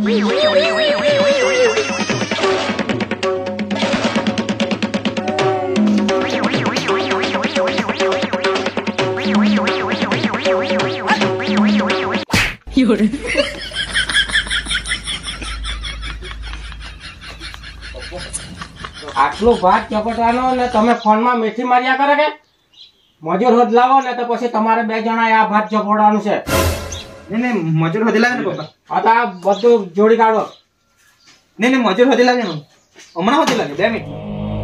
આટલું ભાત ચપટવાનો ને તમે ફોનમાં મીઠી માર્યા કરે કે મજૂર હોદ લાવો ને તો પછી તમારે 2 જણા આ ભાત ચપડવાનું છે. નહીં મજૂર હોદી લાગે ને પપ્પા. આ તો આ બધું જોડી કાઢો. નહીં મજૂર હોદી લાગે ને હમણાં હોદી લાગે 2 મિનિટ.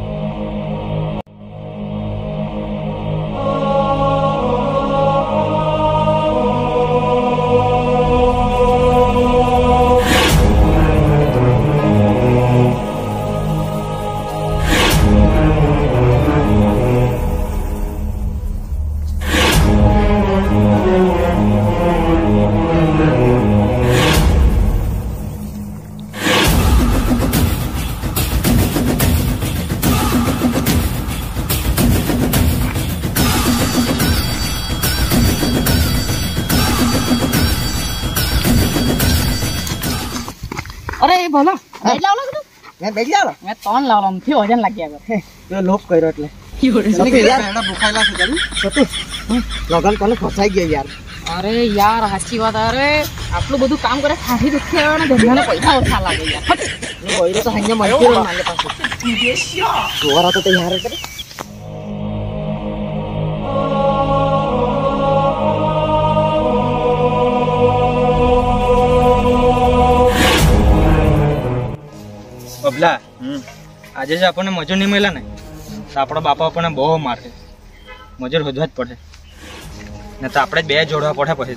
અરે બોલો બેજ લાવલો કે મેં બેજ લાવલો મેં 3 લાવલો થી વજન લાગ્યા કરે તો લોપ કર્યો એટલે યાર એડા ભૂખાઈલા છે ચાલુ સતુ લગન કોને ફસાઈ ગયા યાર. અરે યાર સાચી વાત. અરે આટલું બધું કામ કરે ખાસી દુખી આવ્યો ને ધંધાને પૈસા ઓછા લાગે યાર. બોયરો તો હંગે મજૂર માંગે પાછો જોરા તો તૈયાર કરે. બબલા આજે જે આપણને મજૂર નહીં મળ્યા ને તો આપણા બાપા આપણને બહુ મારે. મજૂર હોદવા જ પડે ને તો આપણે 2 જોડવા પડે પછી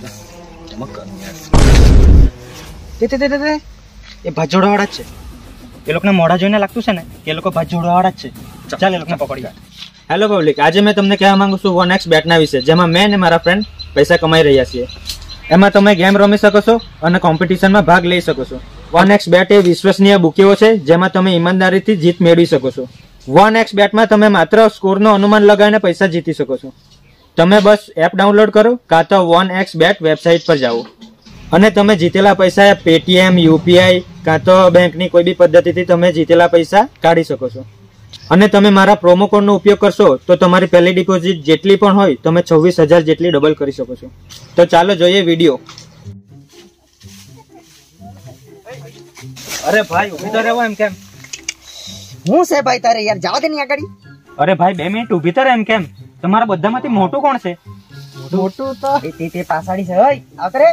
તો એ ભાત જોડવાવાળા જ છે. એ લોકોને મોઢા જોઈને લાગતું છે ને કે એ લોકો ભાત જોડવાવાળા જ છે. ચાલ એ લોકોને પકડી. હેલો પબ્લિક, આજે મેં તમને કહેવા માંગુ છું 1x બેટના વિશે, જેમાં મેં અને મારા ફ્રેન્ડ પૈસા કમાઈ રહ્યા છીએ. એમાં તમે ગેમ રમી શકો છો અને કોમ્પિટિશનમાં ભાગ લઈ શકો છો. 1x બેટ એ વિશ્વસનીય બુકીઓ છે જેમાં તમે ઈમાનદારીથી જીત મેળવી શકો છો. 1x બેટમાં તમે માત્ર સ્કોરનો અનુમાન લગાવીને પૈસા જીતી શકો છો. તમે બસ એપ ડાઉનલોડ કરો કાં તો 1x બેટ વેબસાઇટ પર જાઓ અને તમે જીતેલા પૈસા પેટીએમ, યુપીઆઈ કાં તો બેંકની કોઈ બી પદ્ધતિથી તમે જીતેલા પૈસા કાઢી શકો છો. અને તમે મારા પ્રોમો કોડનો ઉપયોગ કરશો તો તમારી પહેલી ડિપોઝિટ જેટલી પણ હોય તમે 26,000 જેટલી ડબલ કરી શકો છો. તો ચાલો જોઈએ વિડીયો. અરે ભાઈ ઊભી તો રહેવો એમ કેમ? હું છે ભાઈ તારે યાર જાવ દે ની આગળ. અરે ભાઈ 2 મિનિટ ઊભી તો રહે એમ કેમ? તમારા બધામાંથી મોટું કોણ છે? મોટું તો તે પાછાડી છે. ઓય આ કરે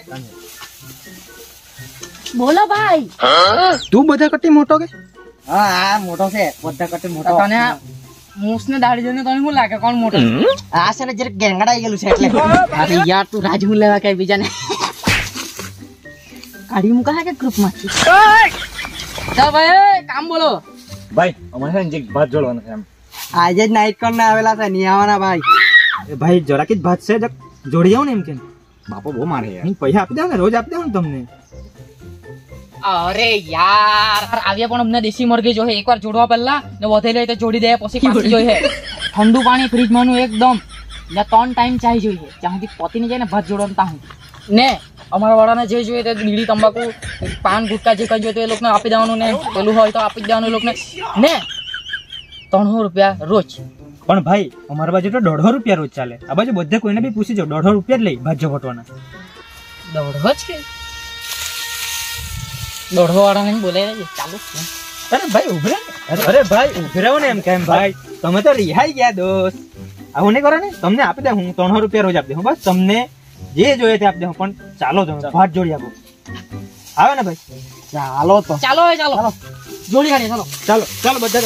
બોલો ભાઈ. તું બધા કરતી મોટો કે? હા આ મોટો છે બધા કરતી મોટો. તને મૂસને દાઢી જોઈને તને શું લાગે કોણ મોટો? આ છે ને જરા ગેંગડાઈ ગયેલું છે એટલે. અરે યાર તું રાજ હું લેવા કઈ બીજાને કાઢી મૂકા કે ગ્રુપમાંથી. ચાલ ભાઈ કામ બોલો. ભાઈ અમારે છે ને ભાત જોડવાના છે એમ. આજે જ નાઈટ કોણ આવેલા છે નહીં આવવાના ભાઈ. એ ભાઈ જરાક જ ભાત છે જોડી જાવ ને એમ કેમ? બાપો બહુ મારે યાર. પૈસા આપી દઉં ને રોજ આપી દઉં ને તમને. અરે યાર આવ્યા પણ અમને દેશી મરઘી જોઈએ એકવાર જોડવા પહેલા ને વધે લે તો જોડી દે પછી પાછી જોઈએ. ઠંડુ પાણી ફ્રીજમાં નું એકદમ ને 3 ટાઈમ ચાય જોઈએ જ્યાં સુધી પતી નહીં જાય ને ભાત જોડવાનું તાહું ને અમારા વાળાને જે જોઈએ તે બીડી તંબાકુ પાન ગુટકા જે કઈ જોઈએ તો એ લોકોને આપી દેવાનું ને પેલું હોય તો આપી દેવાનું એ લોકોને ને 300 રૂપિયા રોજ. પણ ભાઈ અમારા બાજુ તો 150 રૂપિયા રોજ ચાલે. આ બાજુ બધે કોઈને બી પૂછી જાવ 150 રૂપિયા જ લઈ ભાત જોડવાના. 150 જ કે 150 વાળાને બોલાય રહે ચાલુ. અરે ભાઈ ઉભરે. અરે ભાઈ ઉભરે ને એમ કેમ ભાઈ? તમે તો રિહાઈ ગયા દોસ્ત. આવું નહીં કરો ને. તમને આપી દે હું 300 રૂપિયા રોજ આપી દઉં. બસ તમને જે જોઈએ તે આપી દઉં. પણ ચાલો તમે ભાત જોડી આપો. આવે ને ભાઈ? ચાલો તો ચાલો ચાલો જોડી કાઢીએ. ચાલો ચાલો ચાલો બધા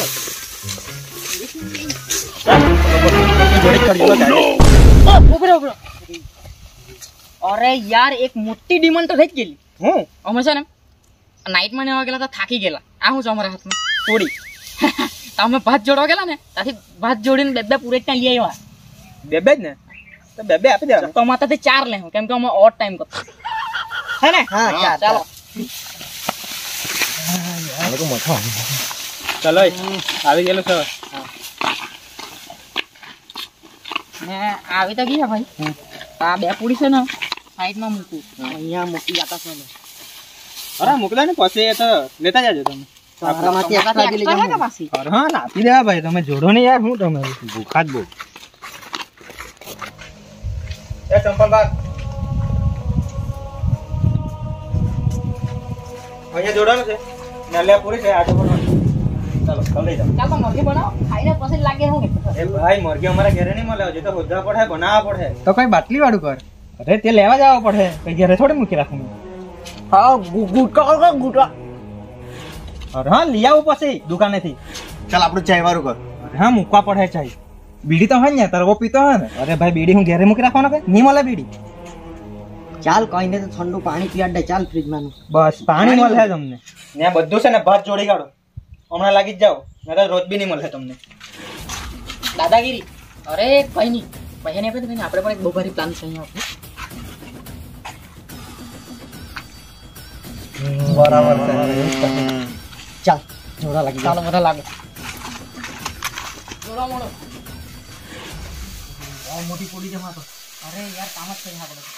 ચાલો. અરે યાર એક મોટી ડિમાન્ડ તો થઈ જ ગયેલી. હું અમે છે ને નાઈટમાં ને ગયેલા તો થાકી ગયેલા. આ હું છે અમારા હાથમાં થોડી અમે ભાત જોડવા ગયેલા ને ત્યાંથી ભાત જોડીને 2 પૂરેટ લઈ આવ્યા. 2 જ ને તો 2 આપી દેવા. તો અમારે ત્યાંથી 4 લે કેમ કે અમે ઓટ ટાઈમ કરતો હે ને. હા ચાલો ચલો આવી ગયેલો છે. ને આવી તો ગયા ભાઈ. આ 2 પૂરી છે ને સાઈડમાં મૂકું અહીંયા મૂકી જતા છે. અરે મોકલા ને પછી એ તો લેતા જાજો તમે તમારામાંથી extra બી લઈ જાઓ કે પાછી? અરે હા લાપી દેવા ભાઈ તમે જોડો ને યાર હું તમે ભૂખા જ બહુ એ ચંપલ બાગ અહીંયા જોડાનું છે નલિયા પૂરી છે આજે પણ ચાલો કલ લઈ જાઓ ચાલ તો મરઘી બનાવો ખાઈને પછી લાગે હું કે એ ભાઈ મરઘી અમારા ઘરે નહીં મળે હજી તો હોદવા પડે બનાવવા પડે તો કઈ બાટલી વાળું કર અરે તે લેવા જવા પડે કઈ ઘરે થોડી મૂકી રાખું હા ગુટકા અરે હા લઈ આવું પછી દુકાનેથી ચાલ આપણું ચાય વાળું કર અરે હા મૂકવા પડે ચાય બીડી તો હોય ને તરવો પીતો હોય ને અરે ભાઈ બીડી હું ઘરે મૂકી રાખવાનો કે નહીં મળે બીડી ચાલ કઈ ને તો ઠંડુ પાણી પીવા દે ચાલ ફ્રીજમાં બસ પાણી મળે તમને ને બધું છે ને ભાત જોડી કાઢો હમણાં લાગી જ જાઓ નકર રોજ બી નહીં મળે તમને દાદાગીરી અરે કઈ નહીં પૈસા નહીં આપે તો આપણે પણ એક બહુ ભારી પ્લાન છે અહીંયા બરાબર ચાલ જોડા લાગી ચાલો મોટા લાગે જોડા મોડો મોટી પોડી જમા તો અરે યાર કામ જ કરી આપણે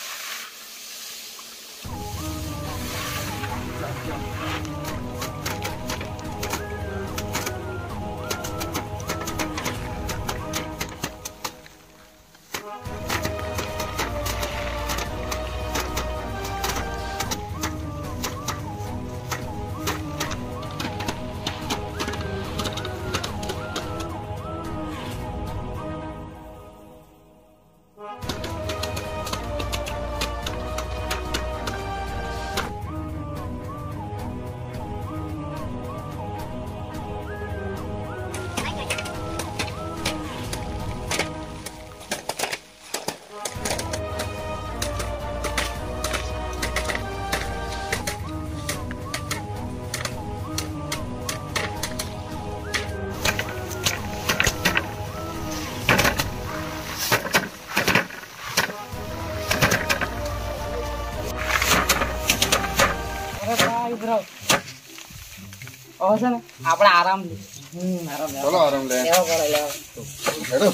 આપણે આરામ લે ચલો આરામ લે હેડો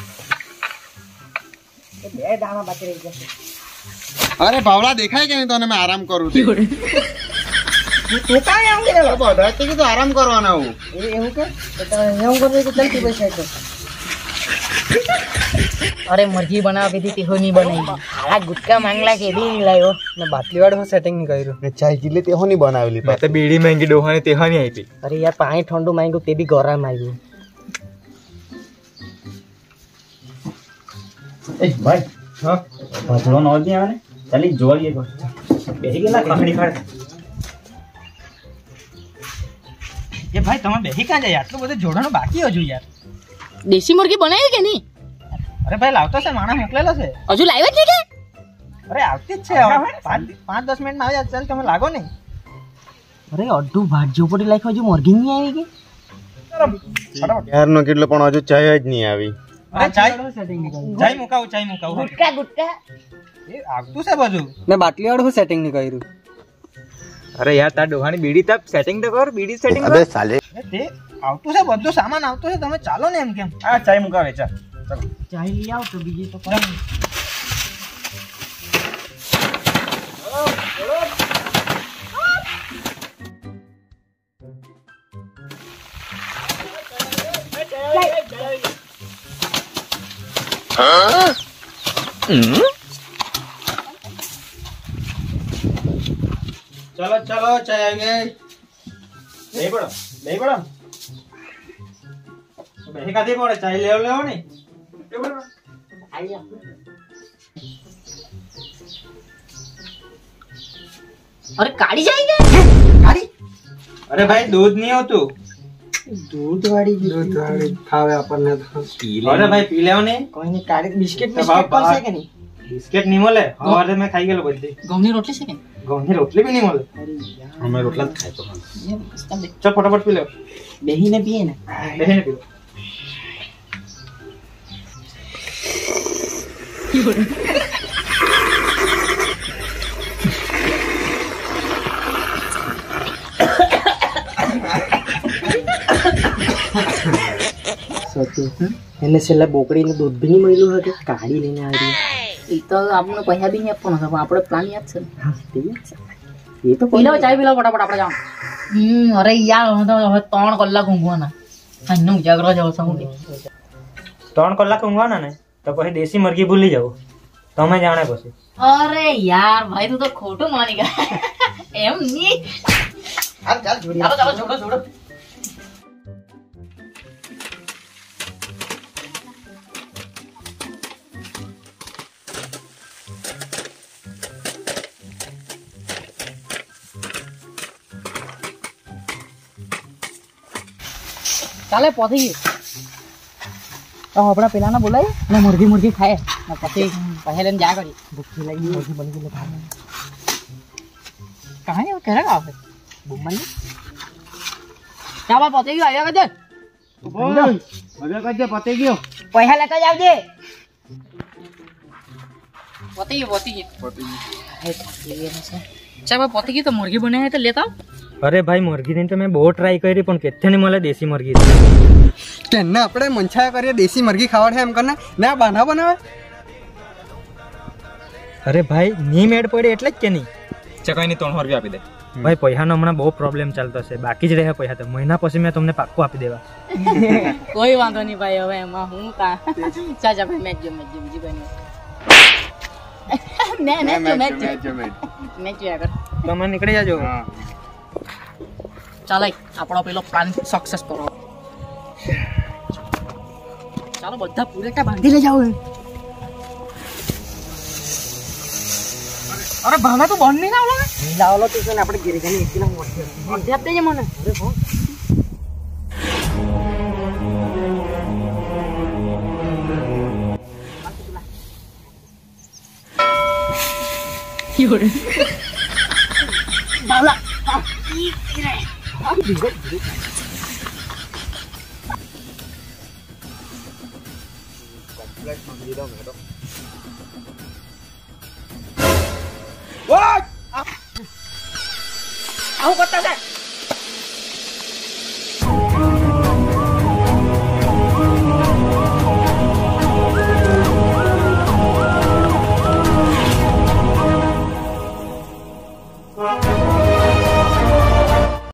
બે દાણા બાકી રહી જશે અરે ભાવલા દેખાય કે નહીં તને મેં આરામ કરું છું તું કાંઈ આમ ગયેલો બધા તો કીધું આરામ કરવાના હું એવું કે એવું કરે તો ચાલતી પૈસા તો અરે મરઘી બનાવી દીધી તેહો નહીં બનાવી હાલા ગુટકા માંગલા કે બી નહીં લાવ્યો ને બાટલી વાળું સેટિંગ નહીં કર્યું ને ચાય જીલે તેહો નહીં બનાવેલી મેં તો બીડી માંગી ડોહાની તેહાની આપી અરે યાર પાણી ઠંડુ માંગ્યું તે બી ગરમ આવ્યું એ ભાઈ હા ભાજવાનો અવાજ નહીં આવે ને ચાલી જોવા લઈએ બેસી ગયેલા કાકડી ખાડ એ ભાઈ તમે બેસી ક્યાં જાય આટલું બધું જોડવાનું બાકી હજુ યાર દેશી મુર્ગી બનાવી કે નહીં અરે ભાઈ લાવતો છે માણસ મોકલેલો છે હજુ લાવ્યા જ નહીં કે અરે આવતી જ છે હવે 5-10 મિનિટમાં આવી જાય ચાલ તમે લાગો નહીં અરે અડધું ભાત ઝોપડી લાખ્યો હજુ મુર્ગી નહીં આવી ગઈ યારનો કેટલો પણ હજુ ચાય જ નહીં આવી અરે ચાય મુકાવું ગુટકા ગુટકા એ આવતું છે બધું મેં બાટલી વાળું સેટિંગ નહીં કર્યું અરે યાર તાર ડોહાની બીડી તપ સેટિંગ તો કર બીડી સેટિંગ અબે સાલે તે આવતું છે બધું સામાન આવતું છે તમે ચાલો ને એમ કેમ આ ચાય મુકાવે ચાલ ચાઈ લઈ આવ તો બીજી તો કોઈ ચલો ચલો ચાય આવી ગઈ નહીં પડો બેહી કાઢી પડે ચાય લેવો ને અરે કાઢી જાય કે કાઢી અરે ભાઈ દૂધ નહીં હોતું દૂધ વાળી ખાવે આપણને અરે ભાઈ પી લેવો ને કોઈ નહીં કાઢી બિસ્કિટ તો બાપ બિસ્કિટ છે કે નહીં બિસ્કિટ નહીં મળે સવારે મેં ખાઈ ગયેલો બધી ઘઉંની રોટલી છે કે ઘઉંની રોટલી બી નહીં મળે અમે રોટલા જ ખાય તો ચાલ ફટાફટ પી લો બેહીને પીએ ને બેહીને પી લો એને છેલ્લા બોકડીને દૂધ બી નહીં મળ્યું હતું કાઢી લઈને આવી એ તો આપણે પૈસા બી નહીં આપવાના આપણે પ્લાન યાદ છે ને હા તે યાદ છે એ તો પી લો ચાય પી લો ફટાફટ આપણે જાઓ અરે યાર હું તો હવે 3 કલાક ઊંઘવાના આનો ઉજાગરો જાવ છું 3 કલાક ઊંઘવાના ને તો પછી દેશી મરઘી ભૂલી જાવ તમે જાણે પછી અરે યાર ભાઈ તું તો ખોટું માની ગયા એમ ની ચાલ જોડી ચાલો જોડો ચાલે પહોંચી ગયું તો આપણા પેલાને બોલાય ને મુરઘી ખાય ને પછી લઈને જા કરી ભૂખી લાગી મુરઘી બની ગઈ ખાય કહાની કરે આવે બુમ્મની ચાલ પહોંચી ગયો આવ્યા કદે પતી ગયો પૈસા લેતા જાવજે પહોંચી ગયો ચાલ પહોંચી ગઈ તો મુરઘી બને તો લેતા અરે ભાઈ મુરઘી ની તો મેં બહુ ટ્રાય કરી પણ કેથે નહીં મળે દેશી મુરઘી કેને આપણે મંછાયા કરીએ દેશી મરઘી ખાવા છે એમ કરને ના બાંધા બનાવે અરે ભાઈ ની મેડ પડે એટલે જ કે નહીં ચકાઈની 300 રૂપિયા આપી દે ભાઈ પૈસાનો હમણાં બહુ પ્રોબ્લેમ ચાલતો છે બાકી જ રહે પૈસા તો મહિના પછી મેં તમને પાક્કું આપી દેવા કોઈ વાંધો નહીં ભાઈ હવે એમાં હું કા ચાચા ભાઈ મેચ જો બીજી કોઈ મેચ જો તમે નીકળી જાજો ચાલો આપણો પેલો પ્લાન સક્સેસ કરો ચાલો બધા પૂરેટા બાંધી લઈ જાઓ અરે ભાના તો બંધ નહીં લાવલો લાવલો તો છે ને આપણે ઘેરે જઈને એકલા મોટી મધ્ય આપી દેજે મને અરે હો બાવલા આવું કરતા છે